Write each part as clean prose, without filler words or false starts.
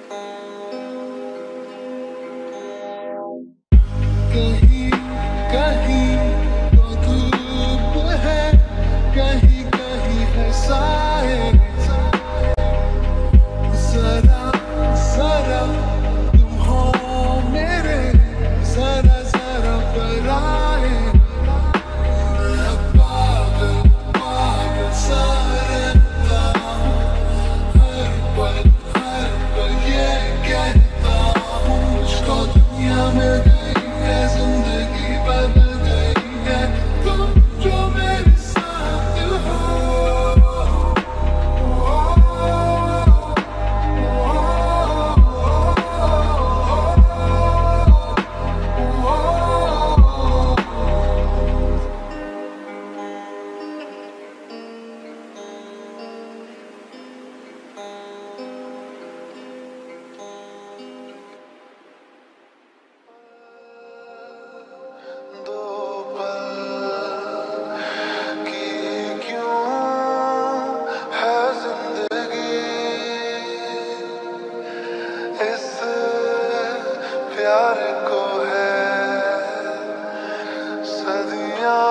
कहीं कहीं तो धूप है, कहीं कहीं है साए। जरा जरा तुम हो मेरे, जरा जरा पर आए। मैं पागल पागल सा रहता हूँ, हर पल ये कहता हूँ, मुझको दुनिया में गई है, जिंदगी बदल गई है, तुम जो मेरे साथ हो। दो पल की क्यों है जिंदगी, इस प्यार को है सदियां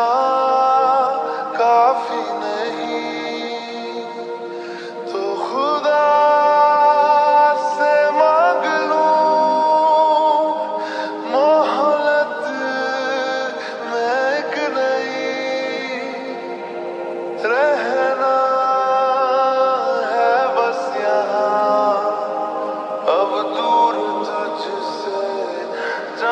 काफी नहीं, तो खुदा से मांग लूं मोहलत में एक नई। रहना है बस यहाँ, अब दूर तुझसे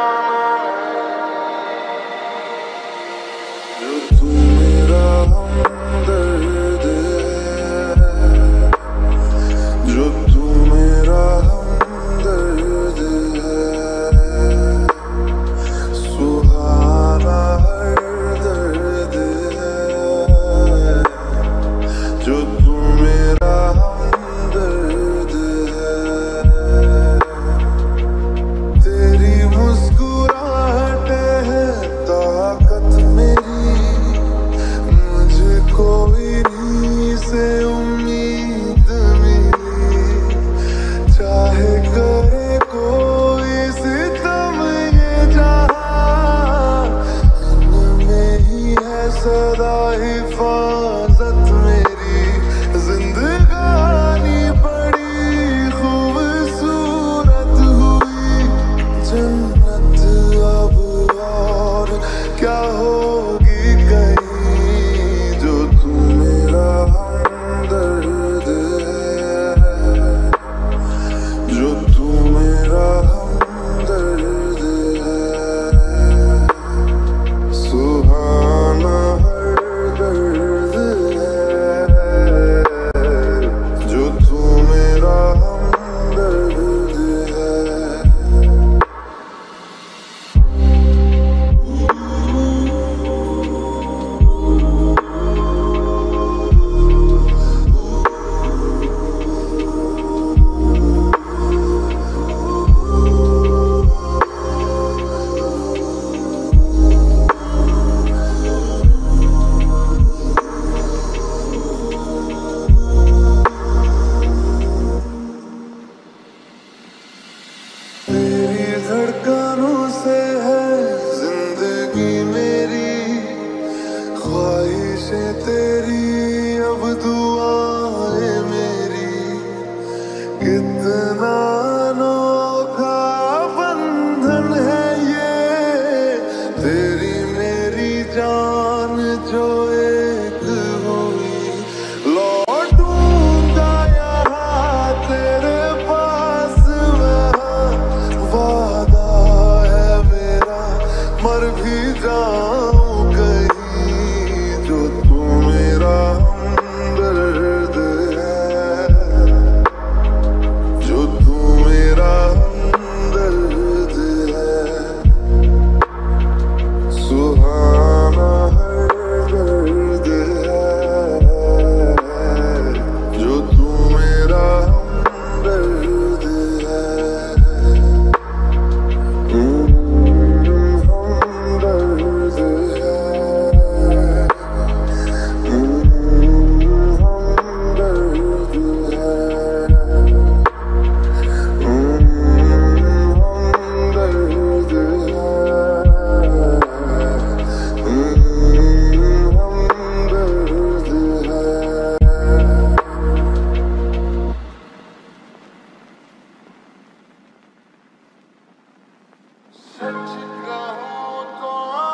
सच कहूँ तो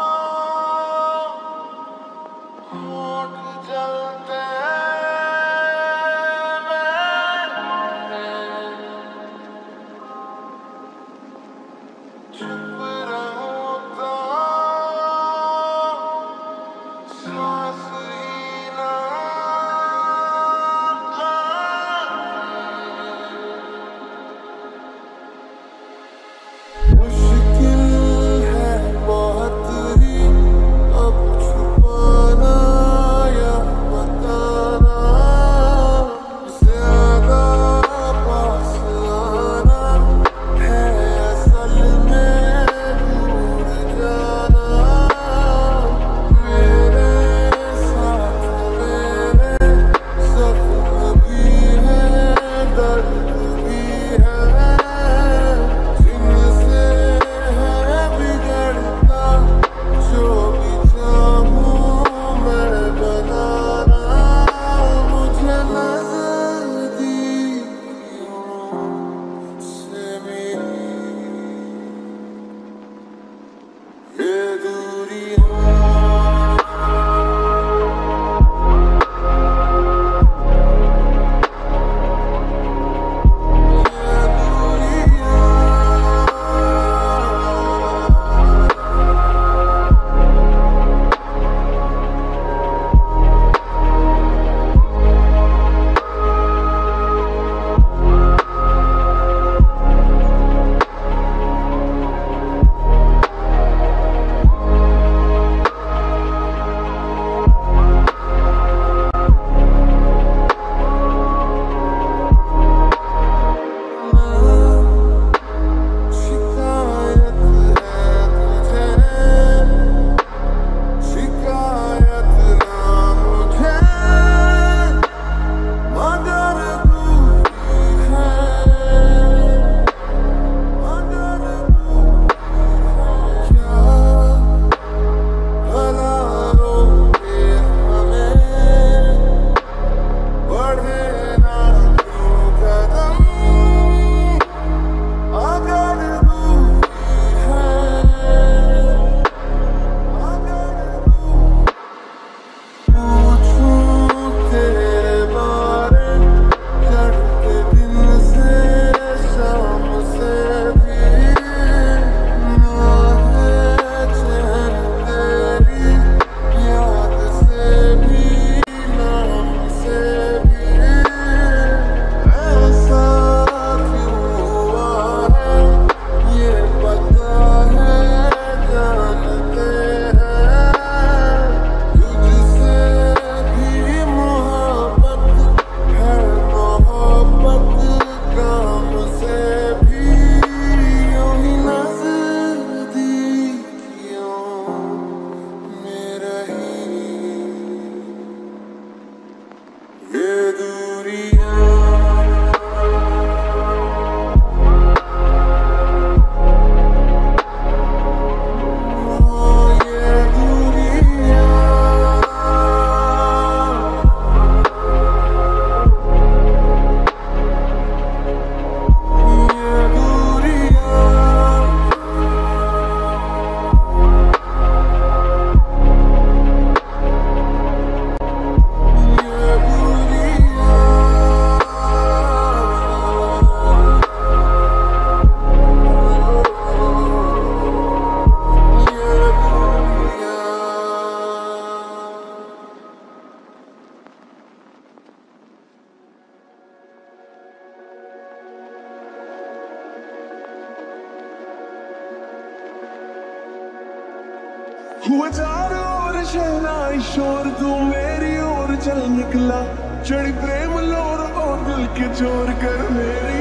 होठ जलते चुप रहूं तो सांस ही ना आए। मुश्किल है बहुत ही अब छुपाना या बताना, ज्यादा पास आना है असल में दूर जाना। मेरे साथ मेरे जख्म भी है, दर्द भी है, जिनसे है बिगड़ता जो भी चाहूं मैं बनाना। मुझे नजदीकियों से मिली ये दूरियां, हुए चारों ओर शहनाई शोर, तू मेरी ओर चल निकला, चढ़ी प्रेम लोर और दिल के चोर कर मेरी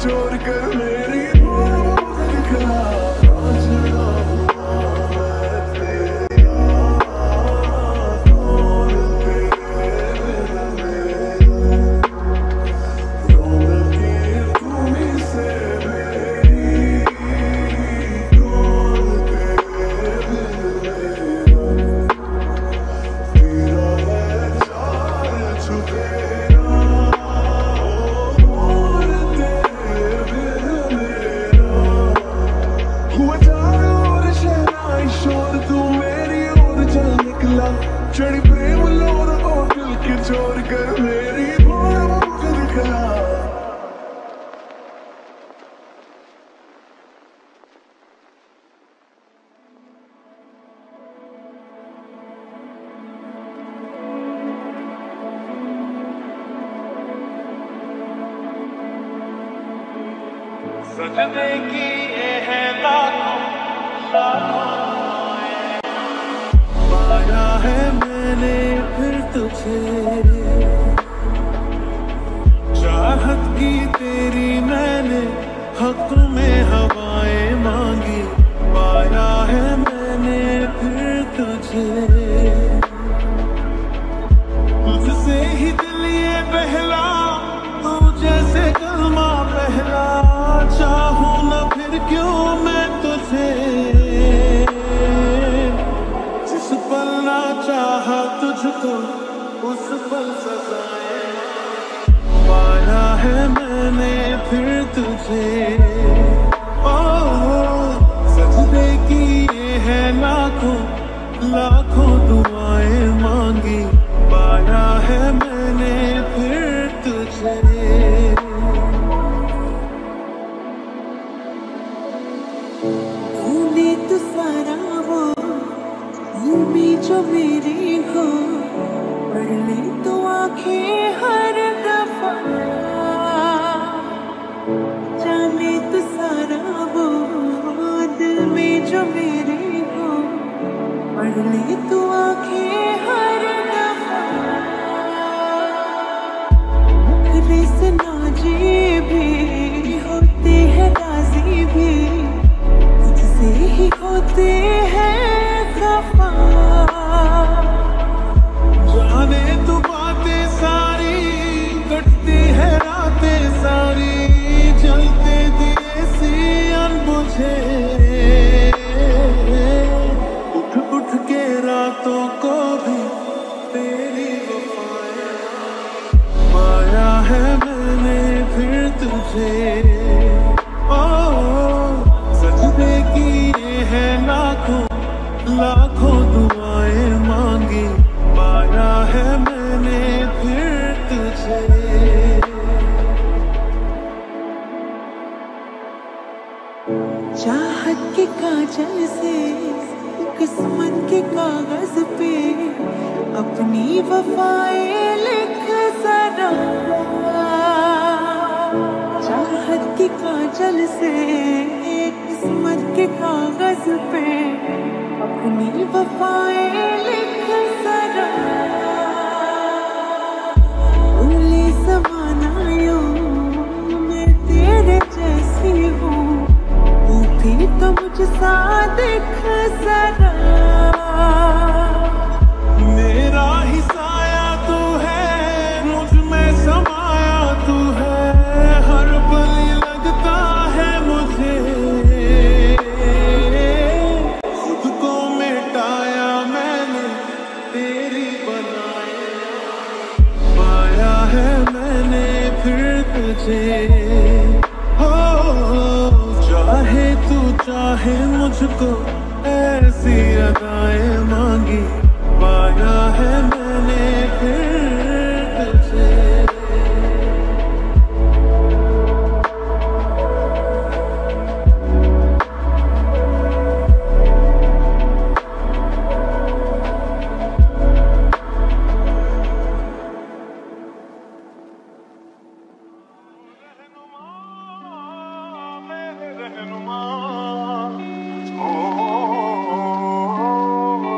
चोर कर मेरी दिखला आजना चढ़ी प्रेम लोर और दिल के चोर कर मेरी दिखला सजने की ये है लाखों पाया है मैंने फिर तुझे चाहत की तेरी मैंने हक में हवाएं मांगी पाया है मैंने फिर तुझे तुझसे ही दिल ये बहला तू जैसे कलमा पहला चाहूं न फिर क्यों मैं तुझे जिस पल ना चाहा तुझको उस पल सजाए पाया है मैंने फिर तुझे ओ सजदे की ये है लाखों लाखों दुआएं मांगी पाया है मैंने फिर तुझे तूने तो सारा वो में जो मेरी हो पढ़ ले तो आंखें हर दफा जाने तो सारा वो दिल में जो मेरे हो पढ़ ले तो आंखें हर दफा मुखरे से नाजे भी होते हैं राजी भी तुझसे ही होते हैं खफा जाने तू बातें सारी कटती है रातें सारी जलते दिए सी अनबुझे उठ उठ के रातों को भी तेरी वफाएं पाया है मैंने फिर तुझे ओ सजदे की ये है लाखों लाखों दुआएं मांगी पाया है मैंने फिर तुझे चाहत के काजल से किस्मत के कागज पे अपनी वफाएं लिख जरा चाहत के काजल से किस्मत के कागज पे अपनी वफाएं लिख जरा भूले समाना यूं मैं तेरे जैसी हूँ तू भी तो मुझसा दिख जरा मेरा ही साया तू है मुझ में समाया तू है हर पल लगता है मुझे खुद को मिटाया मैंने तेरी बनाए पाया है मैंने फिर तुझे हो चाहे तू चाहे मुझको ऐसी अदाएं मांगी पाया है मैंने फिर तुझे रहनुमा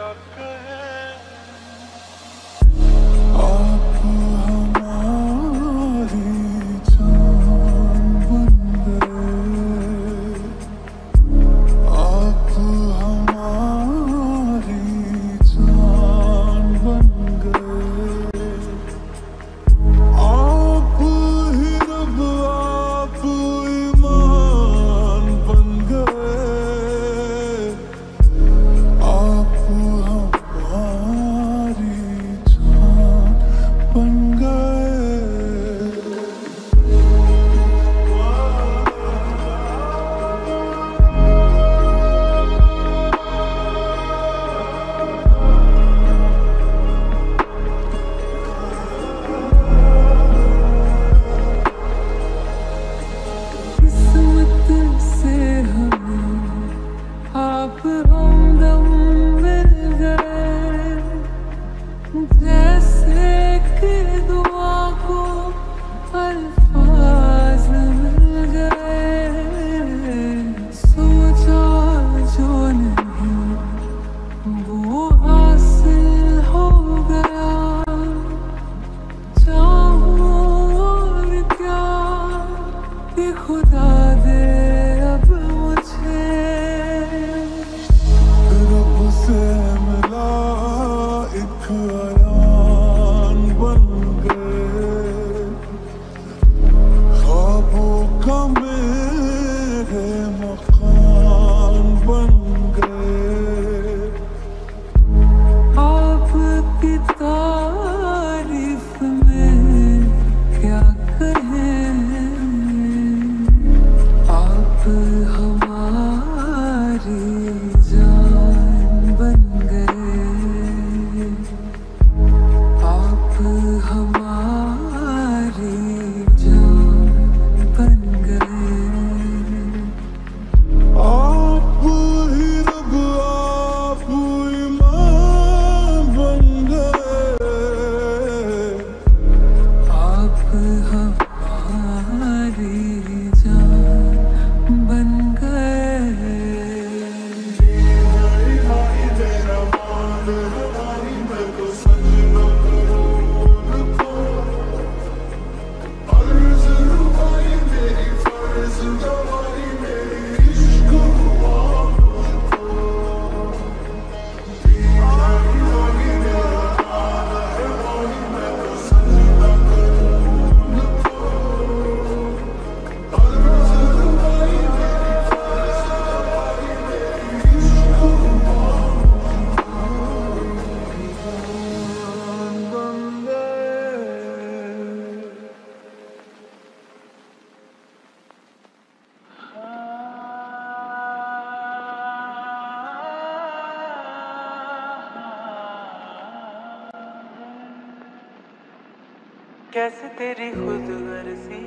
कैसे तेरी खुद गर्जी,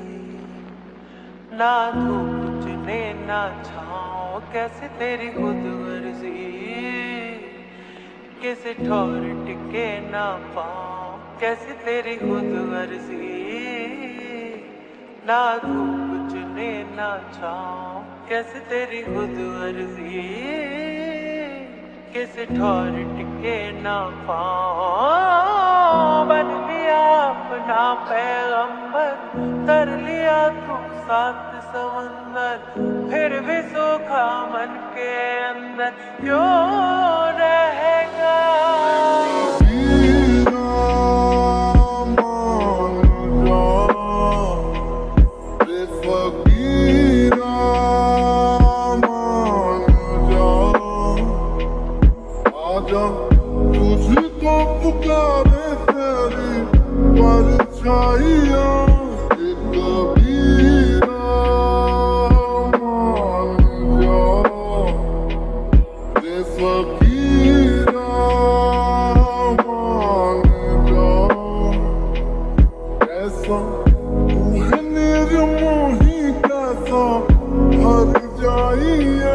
ना धूप चुने ना छाँव, कैसे तेरी खुद गर्जी, कैसे ठौर टिके ना पाँव, कैसे तेरी खुद गर्जी, ना धूप चुने ना छाँव, कैसे तेरी खुद गर्जी, कैसे ठौर टिके ना पाँव। बन लिया अपना पैगंबर, तर लिया तू सात समंदर, फिर भी सूखा मन के अंदर क्यों रहेगा। तुझको पुकारे तेरी परछाइयाँ, कबीरा मान जाओ, रे फकीरा मान जाओ। ऐसा तू है निर्मोही, कैसा हर जाइया।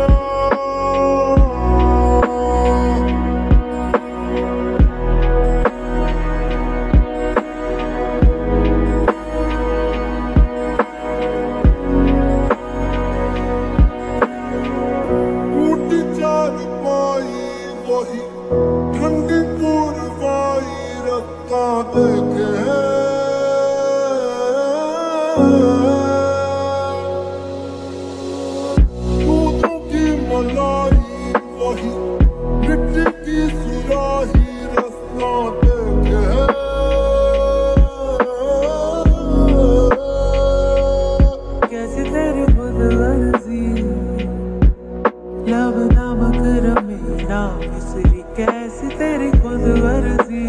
ठंडी पूरवाई रत्ता देखे दूधों की मलाई वही मिट्टी की सुराही रास्ता देखे कैसे तेरी खुद वर्जी लब नामक रमेना मिसरी कैसे तेरी खुद वर्जी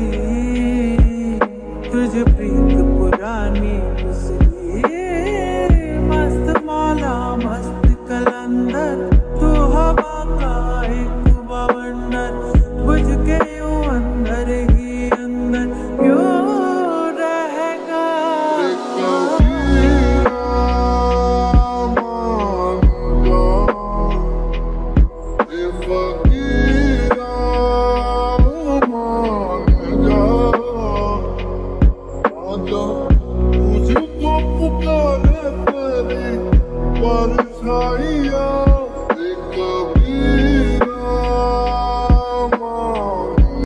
तुझे प्रीत पुरानी मिसरी मस्त मौला मस्त कलंदर तू हवा का एक बवंडर बुझ के यूं अंदर ही अंदर क्यों रहेगा मुझको पुकारे तेरी परछाइयाँ एक कबीरा मान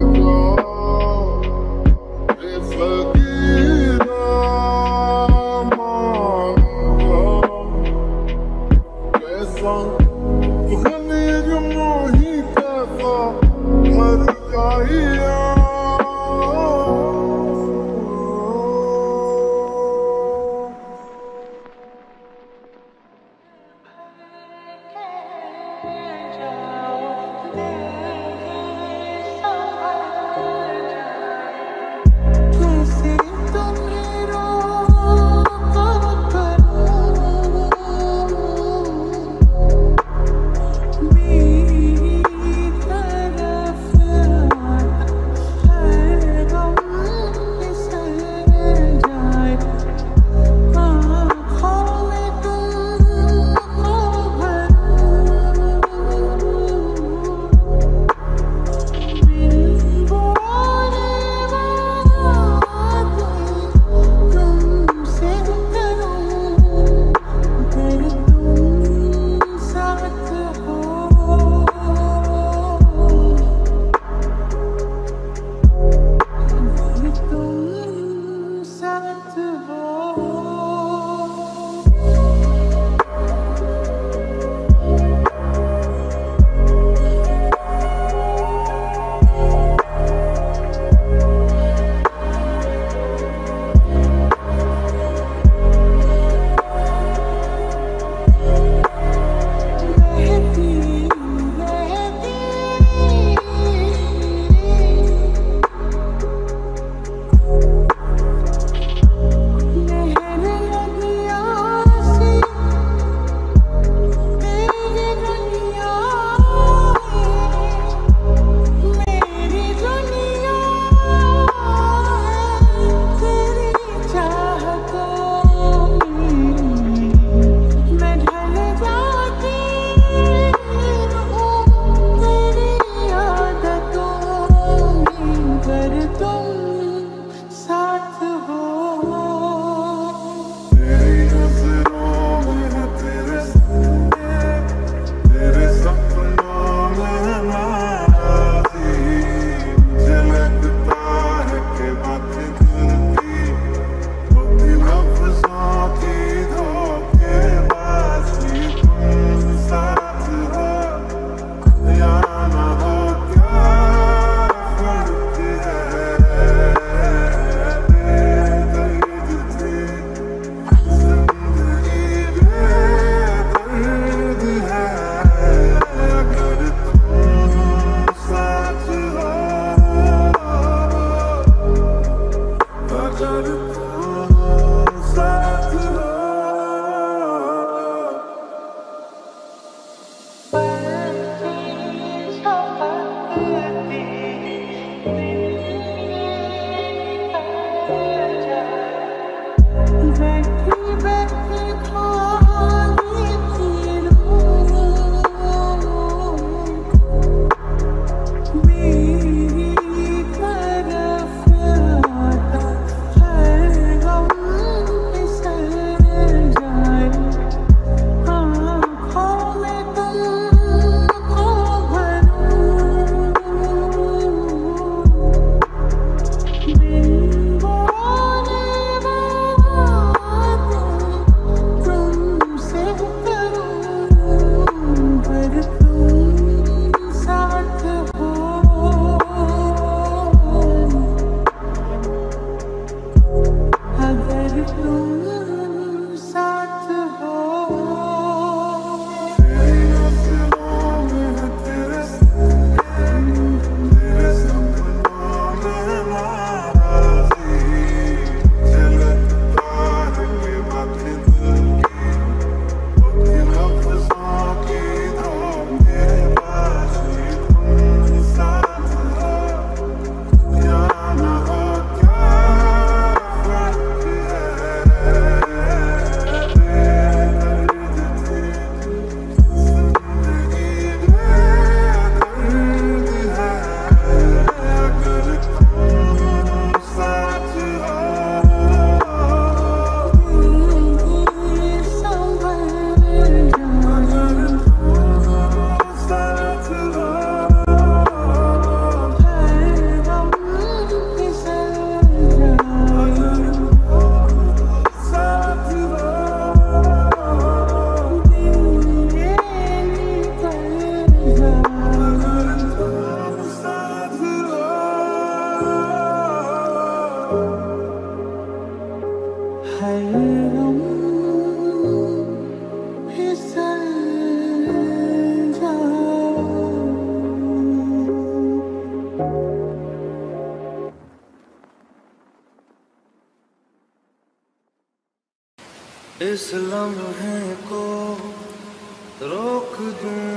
इस लम्हे को रोक दूं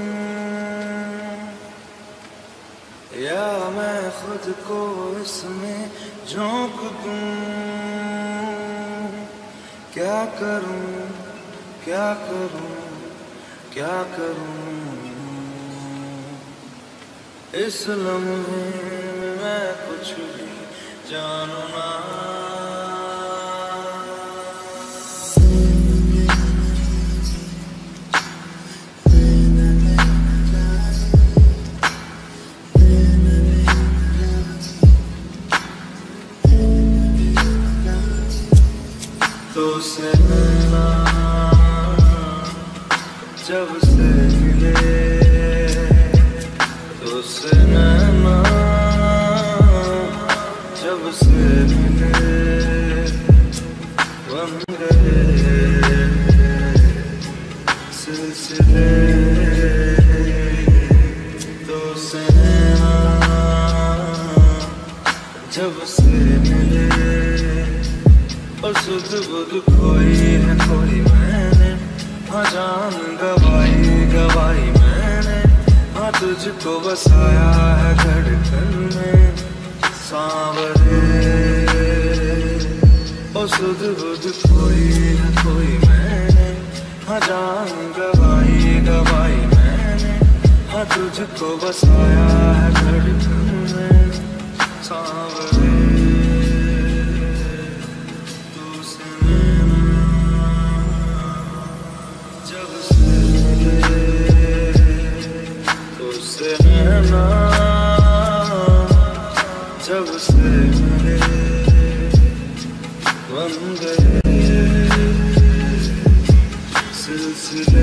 या मैं खुद को इसमें झोंक दूं। क्या करूं क्या करूं क्या करूं, इस लम्हे में मैं कुछ भी जानू ना। तो से मिला जब से मिले, तो से नैना जब से मिले बन गए सिलसिले। तो से नैना जब से मिले और सुध बुध खोई है कोई मैंने, हाँ जान गवाई गवाई मैंने, हाँ तुझको बसाया है धड़कन में सांवरे। और सुध बुध खोई है कोई मैंने, हाँ जान गवाई गवाई मैंने, हाँ तुझको बसाया है धड़कन में सांवरे। जब से मिले बन गए सिलसिले।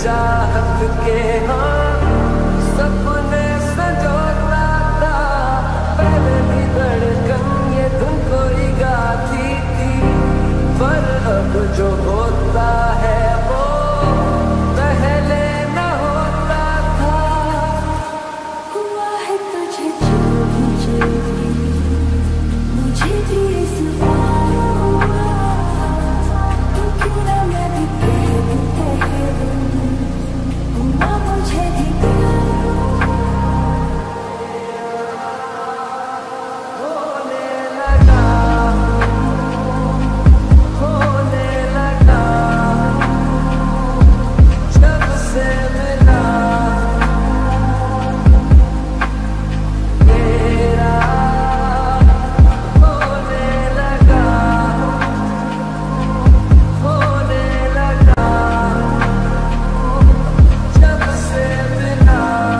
चाहत के हाँ सपने संजोता था, पहले भी धड़कन ये धुन कोई गाती थी, पर अब जो होता है वो पहले न होता था। हुआ है तुझे जो मुझे भी इस बार हुआ, तो क्यों ना मैं भी कह दूं हुआ मुझे भी प्यार। होने लगा जब से मिला तेरा, होने लगा जब से मिला।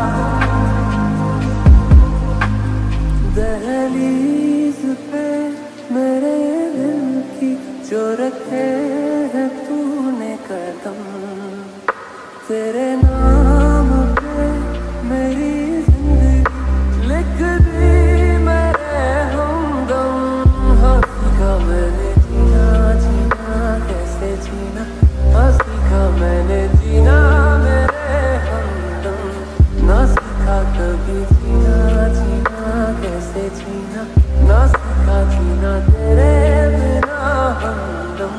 दहलीज पे मेरे दिल की जो रखे है तूने कदम, तेरे नाम पे मेरी जिंदगी लिख दी मेरे हमदम। हाँ सीखा मैंने जीना जीना कैसे जीना, हाँ सीखा मैंने जीना मेरे हमदम। ना सीखा कभी जीना जीना कैसे जीना, ना सीखा जीना तेरे बिना हमदम।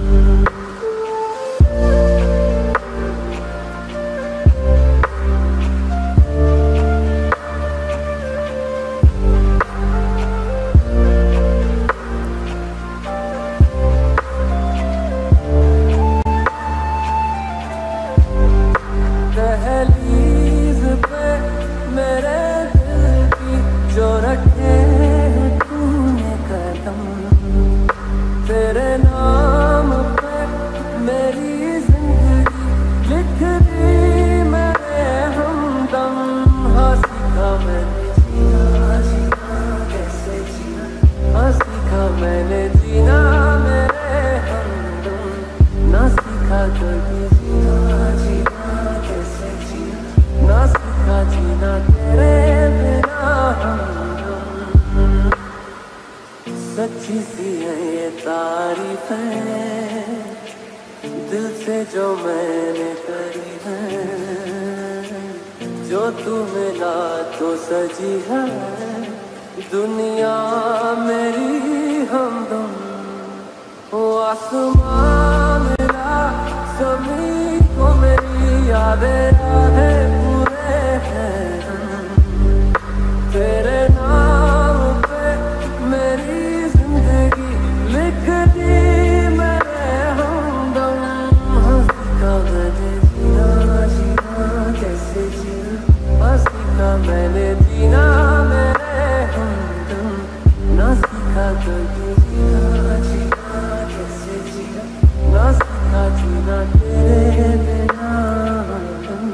दहलीज पे मेरे दिल की जो रखे हैं तूने कदम, तेरे नाम पे मेरी जिंदगी लिख दी मेरे हमदम। हाँ सीखा मैंने जीना जीना कैसे जीना, हाँ सीखा मैंने जीना मेरे हमदम। ना सीखा कभी जीना जीना कैसे जीना, ना सीखा जीना तेरे बिना हमदम। सच्ची सी है ये तारीफें दिल से जो मैंने करी है, जो तू मिला तो सजी है दुनिया मेरी हमदम। ओ आसमां मिला ज़मीं को मेरी यादें पूरे हैं, तेरे नाम पे मेरी जिंदगी लिख दी मेरे हमदम। हाँ सीखा मैंने जीना जीना कैसे जीना, हाँ सीखा मैंने जीना मेरे हमदम। ना सीखा कभी जीना जीना कैसे जीना, ना सीखा जीना तेरे बिना हमदम।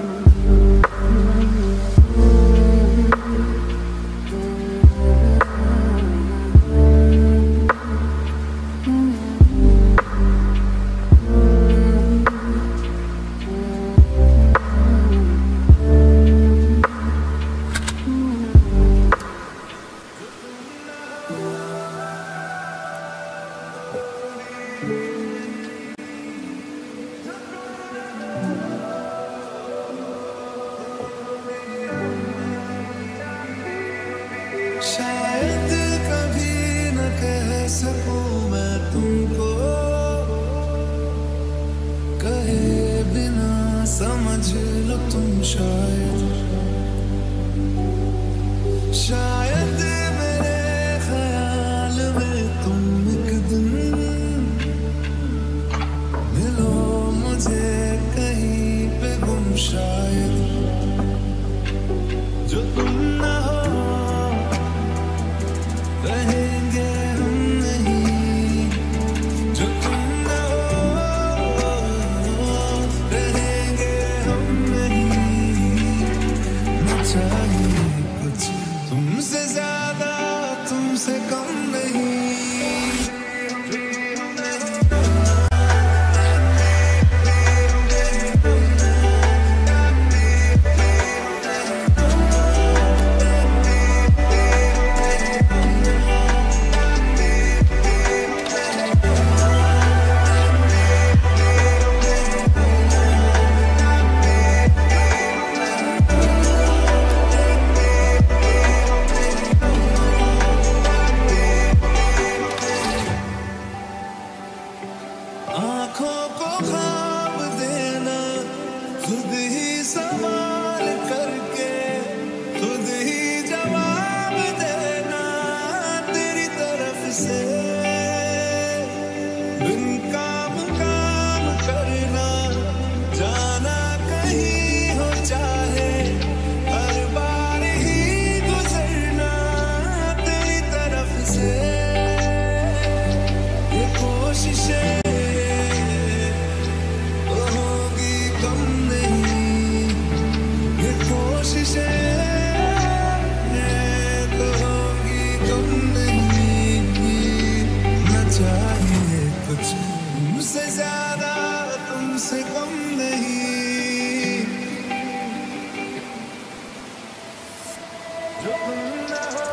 शायद कभी न कह सकूं मैं तुमको, कहे बिना समझ लो तुम शायद। शायद मेरे ख्याल में तुम एक दिन मिलो मुझे कहीं पे गुम शायद। जो तुम ना हो रहेंगे हम नहीं, जो तुम ना हो रहेंगे हम नहीं। आँखों को ख्वाब देना, खुद ही सवाल करके खुद ही जवाब देना तेरी तरफ से। बिन काम काम करना, जाना कहीं हो चाहे, हर बार ही गुजरना तेरी तरफ से। ये कोशिशें तो होगी कम नहीं, ये कोशिशें तो होगी कम नहीं। न चाहिए कुछ तुमसे ज्यादा, तुमसे कम नहीं। जो तुम ना हो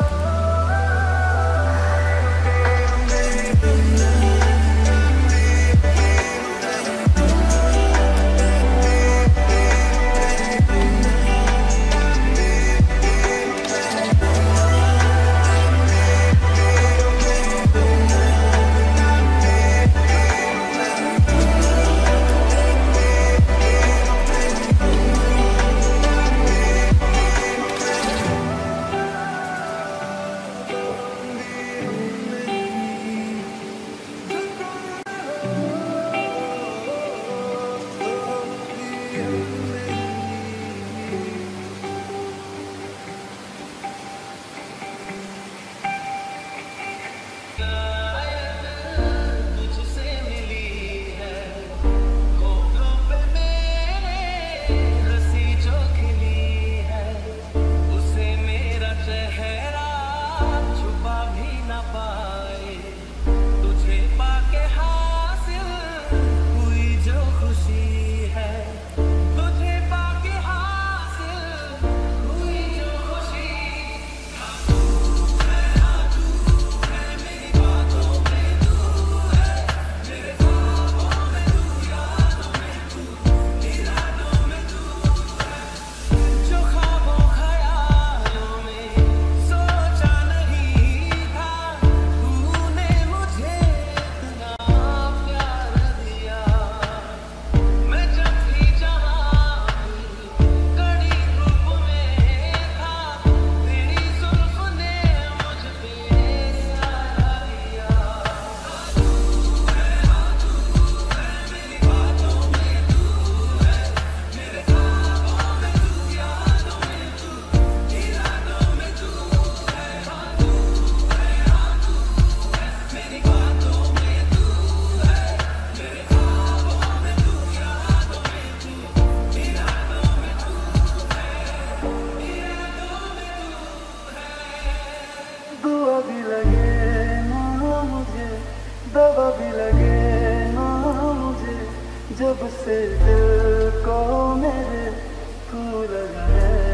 दवा भी लगे ना मुझे, जब से दिल को मेरे तू लगा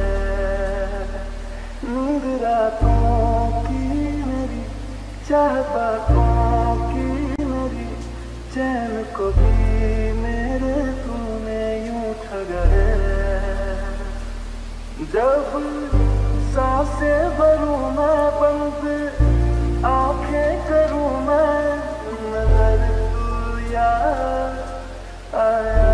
है। नींद रातों की मेरी, चाहत बातों की मेरी, चैन को भी मेरे तूने यूं ठगा है। जब सांसें भरूं मैं बंद, आंखें करूं मैं नजर, तू याद आया।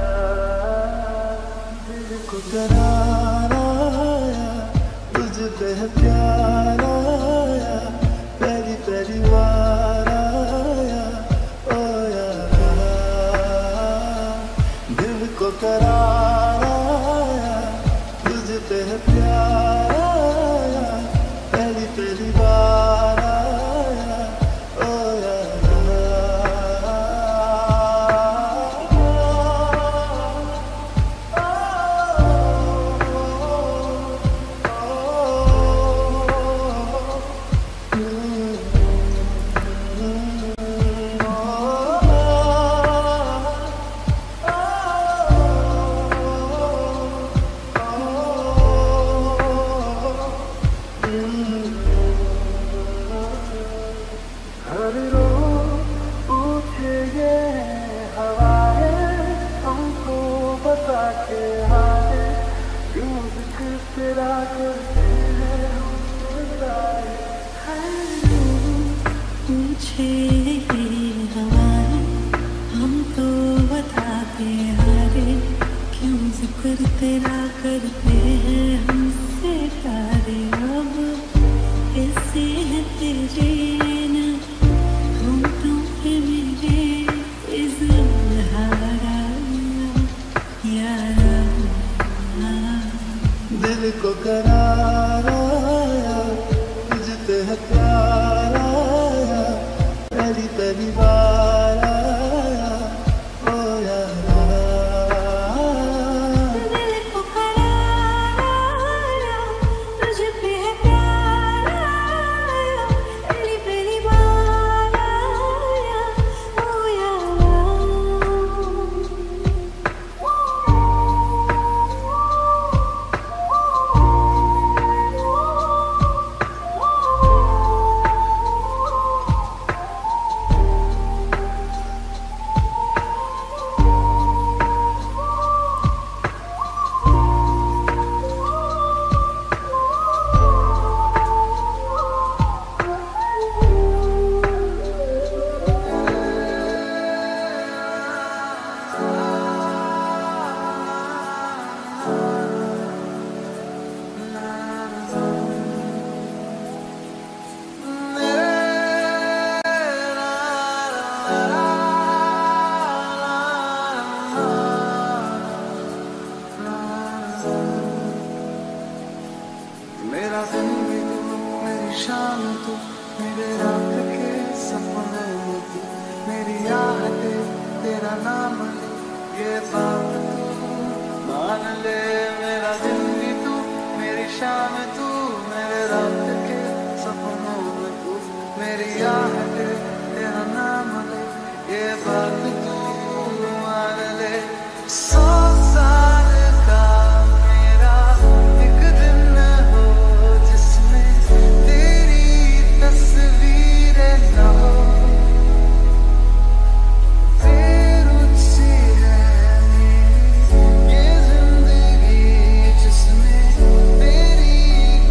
दिल को करार आया, तुझ पे प्यार आया, पहली पहली बार आया। ओ यारा, दिल को करार आया, तुझ पे प्यार आया, पहली पहली बार आया। ओ करते हैं हमसे प्यारे अब कैसे है तेरे ना होठों पे मेरे इज़हारा यारा दिल को करार आया तुझते है प्यार आया पहली पहली बार आया ओ यारा दिल को करार आया तुझ पे है प्यार आया पहली पहली बार आया ओ यारा मेरा दिन भी तू मेरी शाम तू मेरे रात के सपने में तू मेरी यादें तेरा नाम ले ये बात तू मान ले मेरा दिन भी तू मेरी शाम तू मेरे रात के सपनों में तू मेरी यादें तेरा नाम ले ये बात तू मान ले 100 साल का मेरा एक दिन हो जिसमें तेरी तस्वीरें न हो बेरुचि है मेरी ये जिंदगी जिसमें तेरी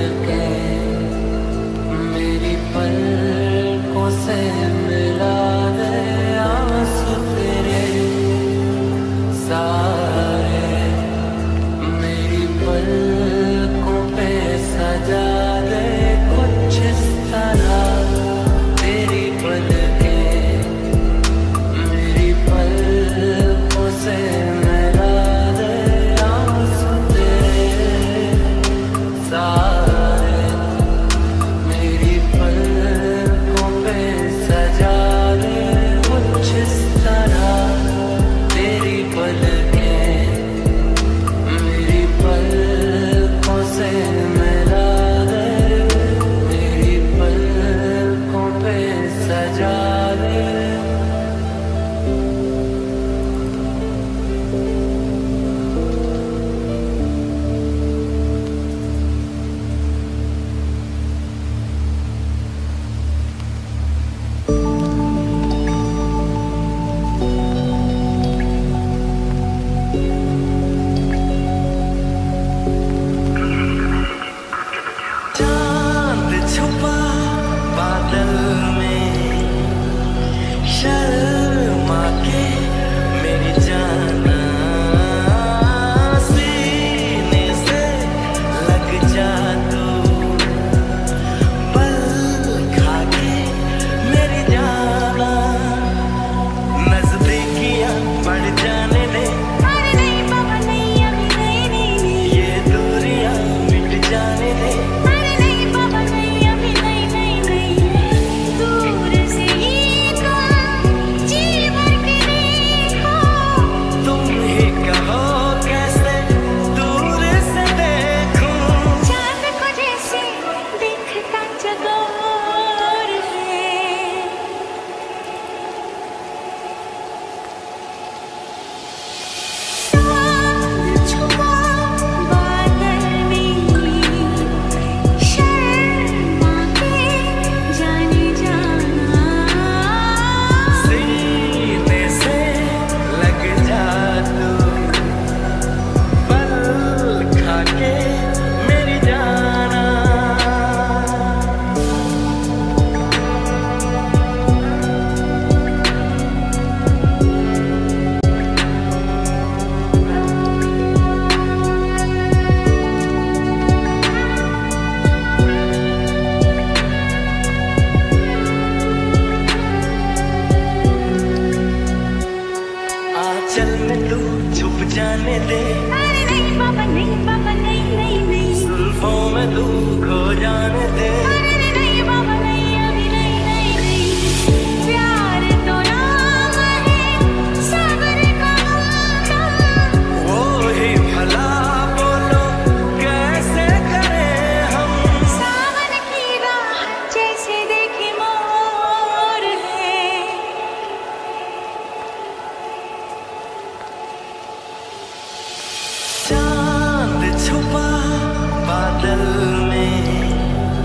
के मेरी पलकों से मिला दे आंसू तेरे सारे, मेरी पलकों पे सजा दे कुछ इस तरह तेरी पलकें, मेरी पलकों से मिला दे आंसू तेरे सारे, मेरी पलकों पे सजा दे कुछ इस तरह तेरी पलकें, मेरी पलकों से मिला दे, मेरी पलकों पे सजा दे। चांद छुपा बादल में शर्मा के मेरी जाना, सीने से लग जा तू पल खा के मेरी जाना, नजदीकियां बढ़ जाने दे, अरे नहीं बाबा नहीं अभी नहीं, ये दूरियां मिट जाने दे, अरे नहीं बाबा नहीं अभी नहीं, दूर से ही कहा जीवन के देखो, तुम ही कहो कैसे दूर से देखूं, चांद को जैसे दिखता चकोर है, चांद छुपा बादल में शर्मा के जाने जाना, सीने से लग जा तू पल खा के मेरी जाना। आंचल में तू छुप जाने दे, अरे नहीं बाबा नहीं, जुल्फों में तू खो जाने दे, अरे नहीं बाबा नहीं अभी नहीं, प्यार तो नाम है सब्र का नाम, वो ही भला बोलो कैसे करें हम, सावन की राह जैसे देखे मोर है, चांद छुपा बादल में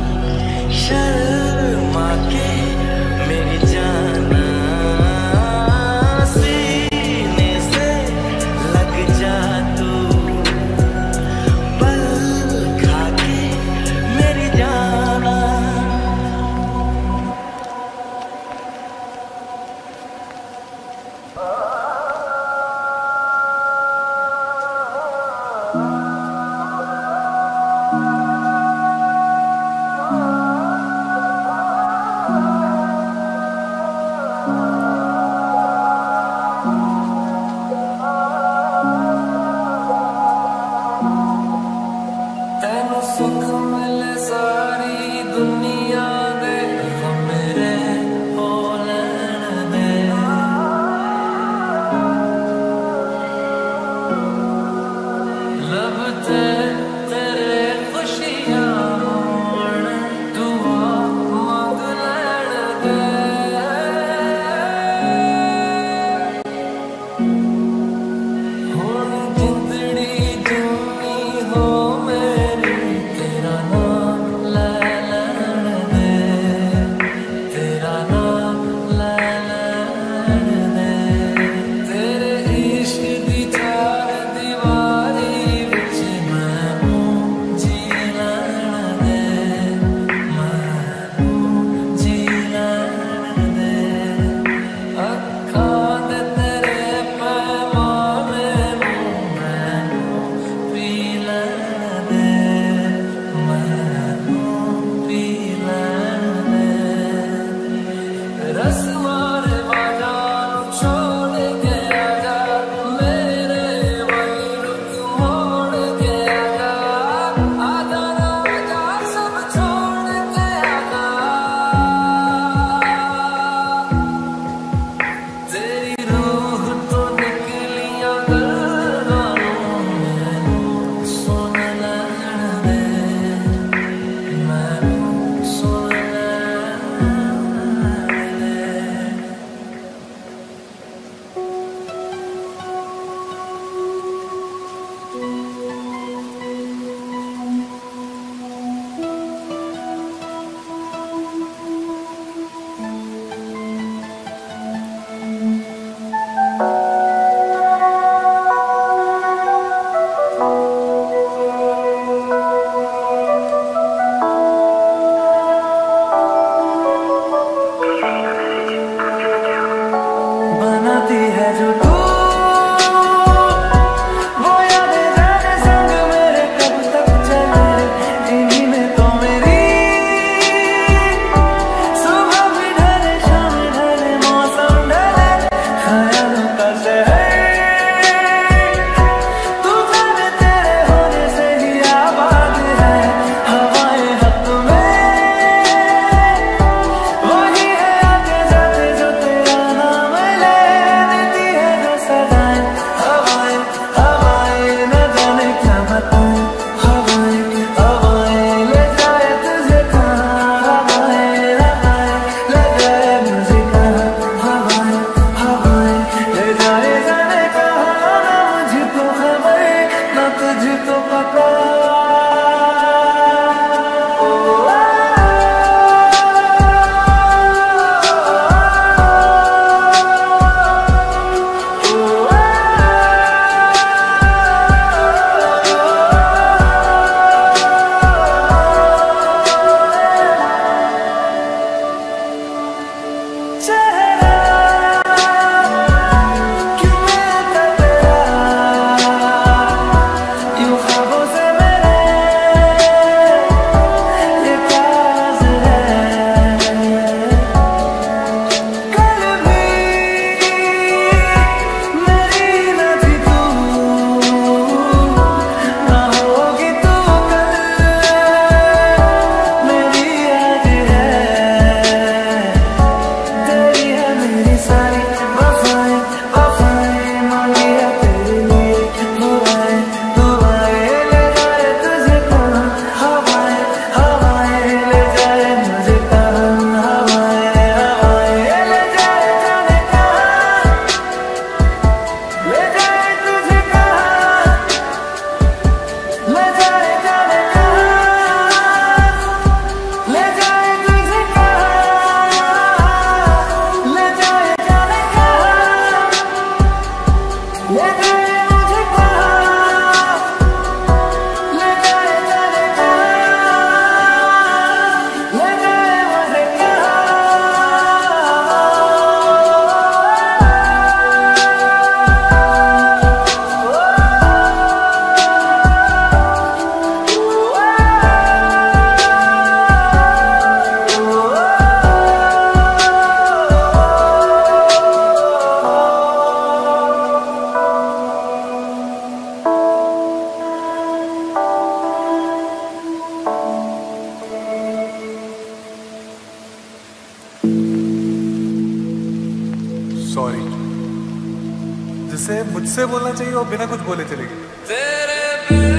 सॉरी, जिसे मुझसे बोलना चाहिए वो बिना कुछ बोले चले गए। तेरे बिन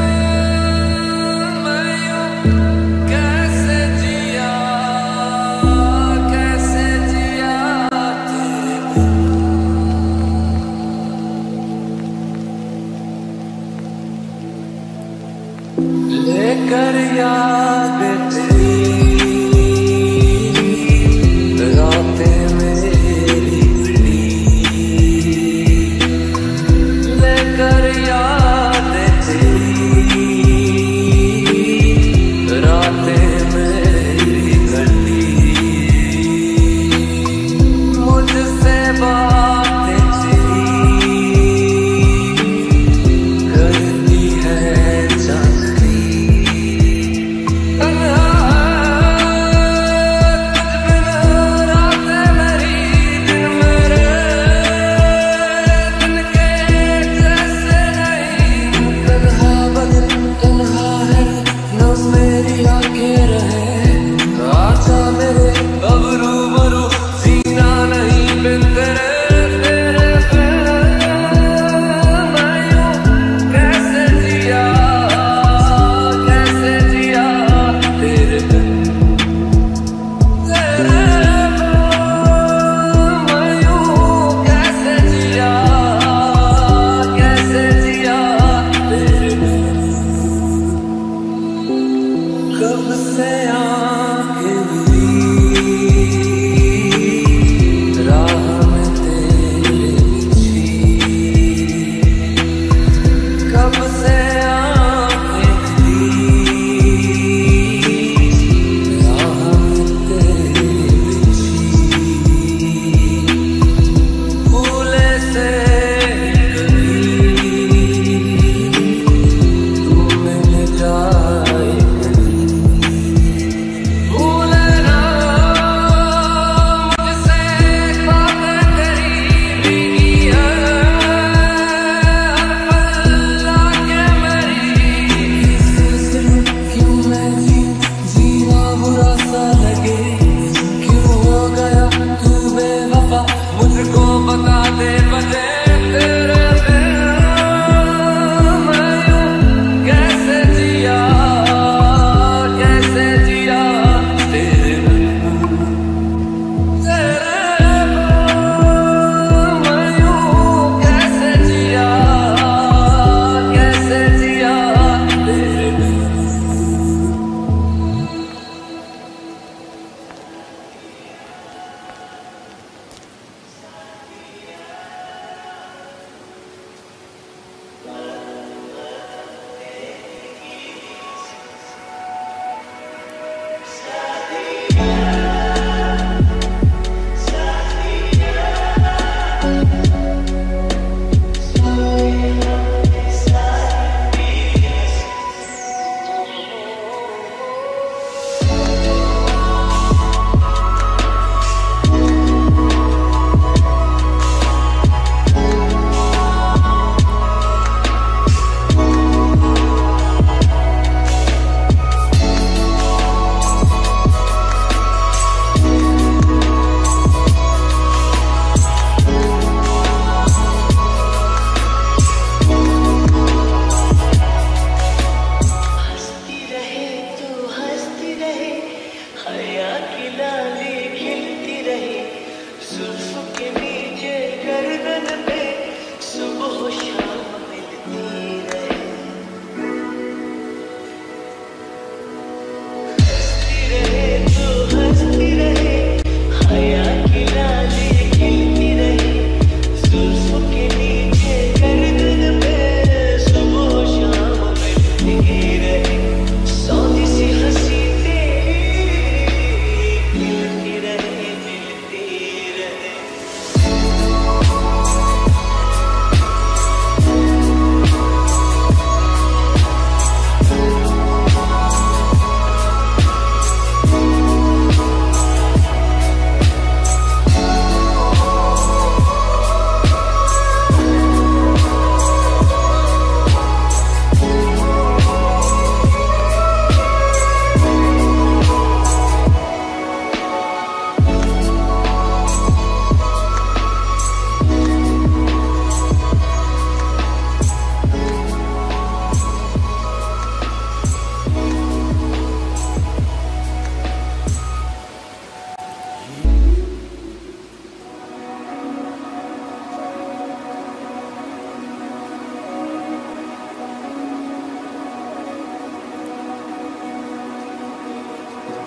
मैं यूं कैसे जिया तेरे बिन लेकर याद तेरी रातें मेरी घड़ी, लेकर याद तेरी रातें मेरी घड़ी, मुझसे बातें तेरी करती है जानती। कब से आंखें मिली राह में तेरे बिछी, कब से आंखें मिली राह में तेरे बिछी, भूले से कभी तू मिल जाए।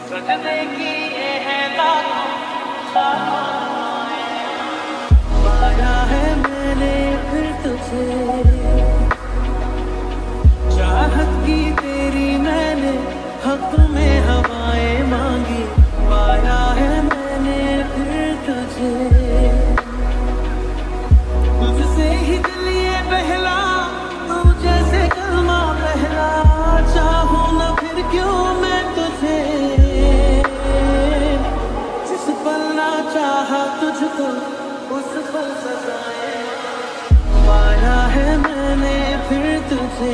सजदे किए हैं लाखों पाया है मैंने फिर तुझे, चाहत की तेरी मैंने हक में हवाएं मांगी, पाया है मैंने फिर तुझे, तुझसे ही दिल ये बहला, तू जैसे कलमा पहला, चाहूं न फिर क्यों मैं तुझे, जिस पल ना चाहा तुझको उस पल सजाए, पाया है मैंने फिर तुझे,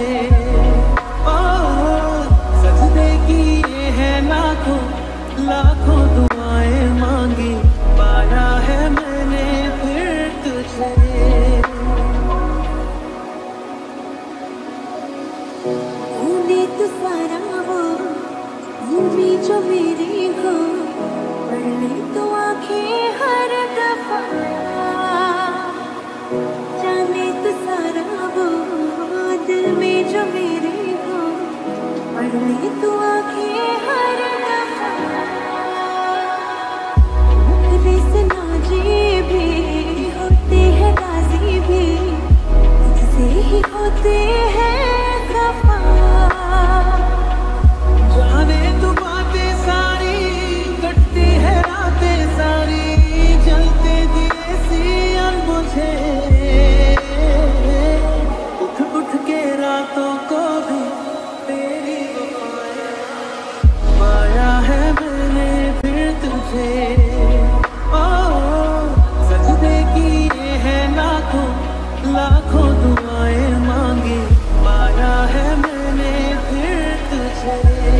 सजदे किए हैं लाखों लाखों दुआएं मांगी, पाया है मैंने फिर तुझे। ढूंढे तो सारा वो यूं जो मेरी हो, पढ़ ले तो आंखें हर दफा, जाने तो सारा वो दिल में जो मेरे हो, पढ़ ले तो आंखें हर दफा, मुखरे से नाजी भी होते हैं गाजी भी, तुझसे ही होते हैं खफा, जाने तू बातें सारी कटती है रातें सारी, जलते दिए सी मुझे, उठ उठ के रातों को भी तेरी वफाएं, पाया है मैंने फिर तुझे, सजदे किए हैं लाखों लाखों दुआएं मांगी, पाया है मैंने फिर तुझे।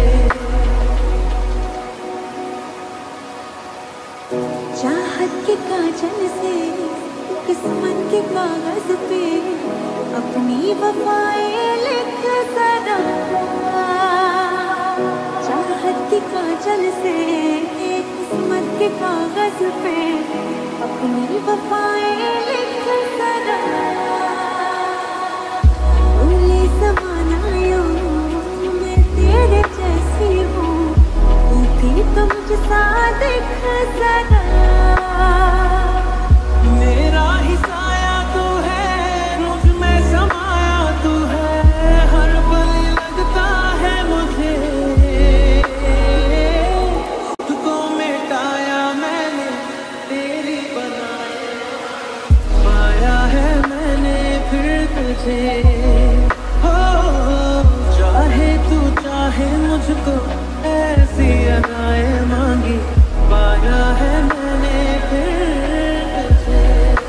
चाहत के काजल से किस्मत के कागज पे अपनी वफाएं लिख जरा, चाहत के काजल से किस्मत के कागज पे अपनी वफाएं लिख जरा, बोले ज़माना यूं मैं तेरे जैसी हूँ, तू भी तो मुझसा दिख जरा, मेरा ही साया तू है, रुझ में समाया तू है, हर पल लगता है मुझे, खुद को मिटाया मैंने तेरी बनाए, पाया है मैंने फिर तुझे, हो चाहे तू चाहे मुझको ऐसी अदाएं मांगी, पाया है मैंने फिर तुझे।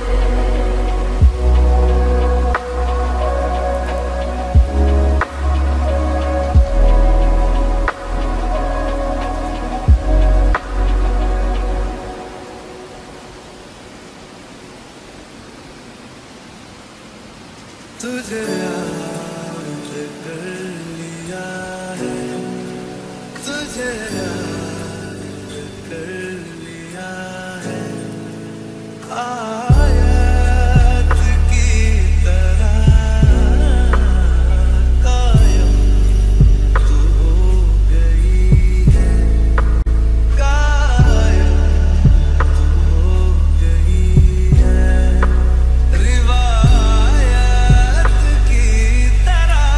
तुझे आज कर लिया है, तुझे आज कर लिया है, आयत की तरह कायम तू हो गई है, कायम तू हो गई है, रिवायत की तरह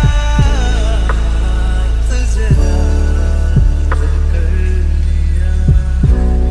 तुझे याद कर लिया।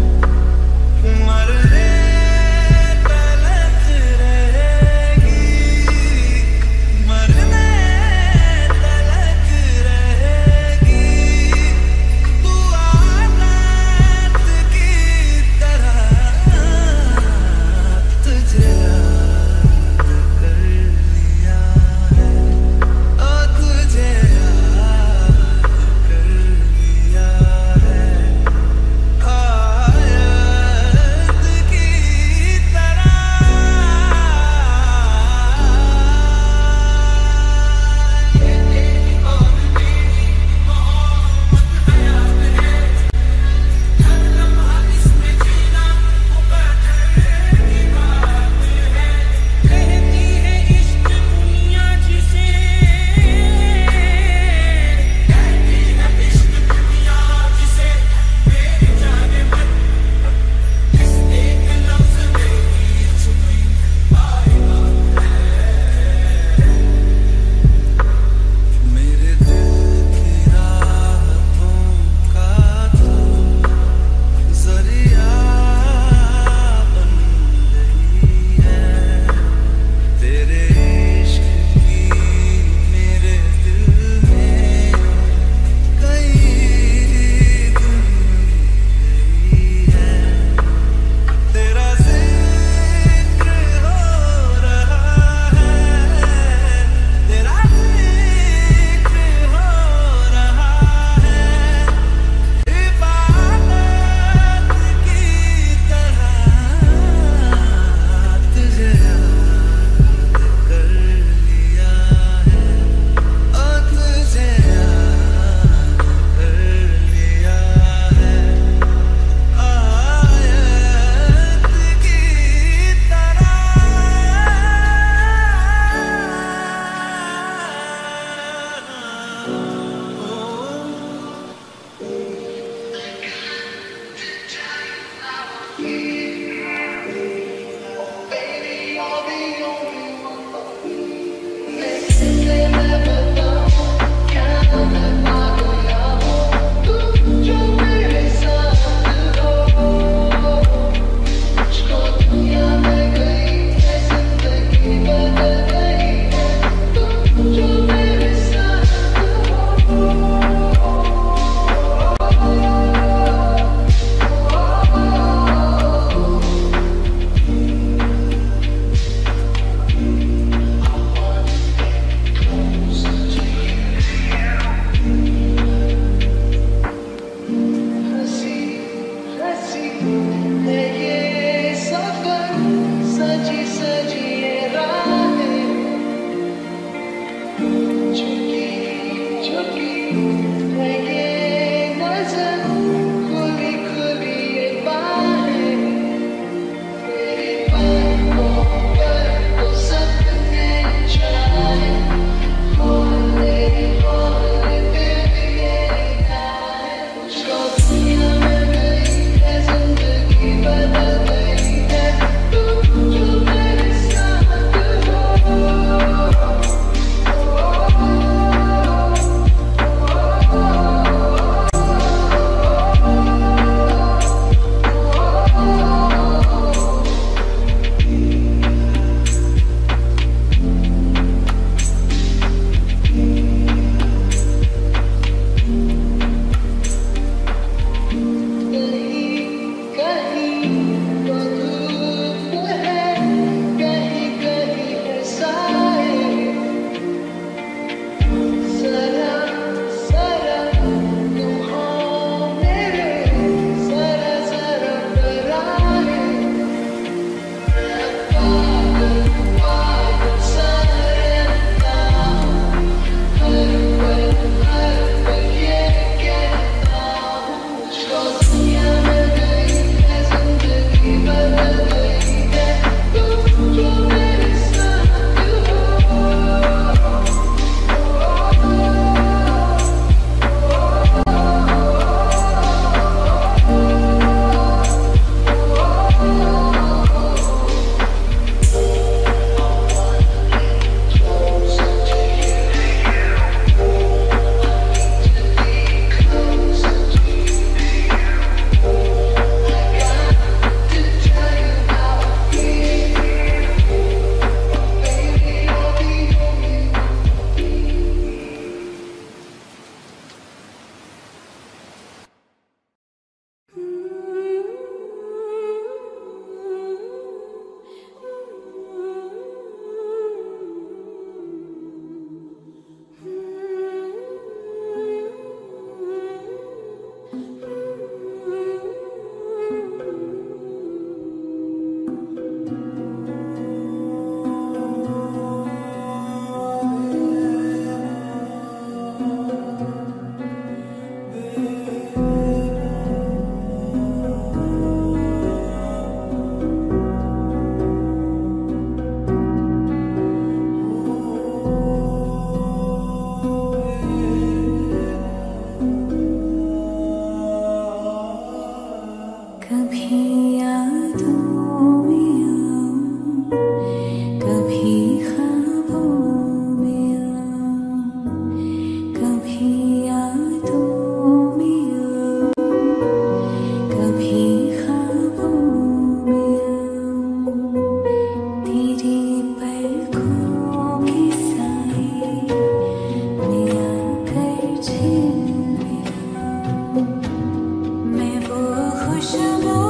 खुशबू